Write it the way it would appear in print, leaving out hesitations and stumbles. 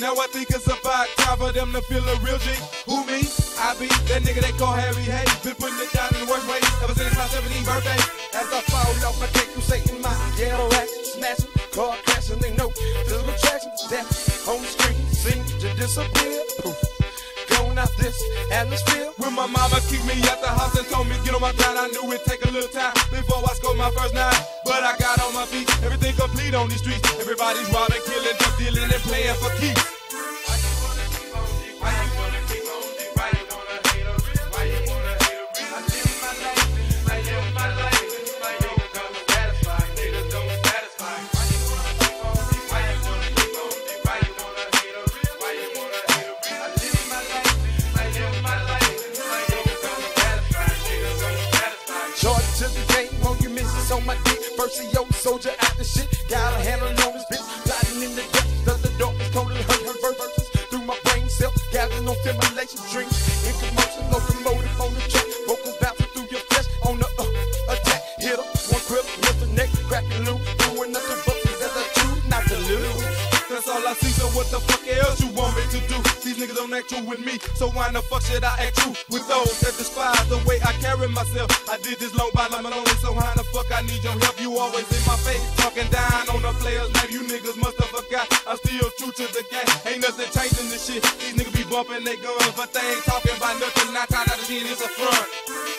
Now I think it's about time for them to feel a real G. Who me? I be that nigga they call Harry Hayes. Been putting it down in the worst way ever since my 17th birthday. As I fall off, I can't do Satan my ghetto action, smashing, car crashing, they know the attraction. That on the street seem to disappear. Poof. Going out this atmosphere. When my mama kicked me out the house and told me get on my grind, I knew it'd take a little time before I scored my first nine. But I got on my feet, everything complete on these streets. Everybody's robbing, killing, drug dealing, and playing for keeps. Charge to the game, won't you miss this on my dick? First yo soldier after shit, got a handle on this bitch. Plotting in the depths of the darkness, coded her verses through my brain cell, gathering on simulation dreams. In commotion, locomotive on the track, vocals bouncing through your flesh on the attack. Hit her, one grip, lift the neck, crack it loose, doing nothing but as I choose not to lose. That's all I see, so what the fuck else you want me to do? These niggas don't act true with me, so why the fuck should I act true with those that despise the way I carry myself? I did this long by my lonely, so how the fuck I need your help? You always in my face, talking down on the players' name. You niggas must have forgot, I'm still true to the game. Ain't nothing changing this shit. These niggas be bumping their guns, but they ain't talking about nothing. 9 times out of 10, it's a front.